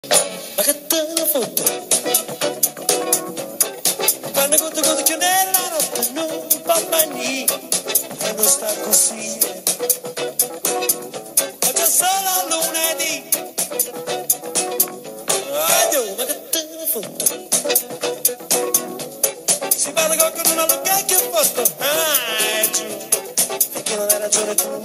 Ma che te ne fotte? Quando conto che nella notte non va mai, e non sta così. Oggi è solo lunedì. Adio, ma che te ne fotte? Si parla con una lunga che foto. Ah, giù, finché non hai ragione tu.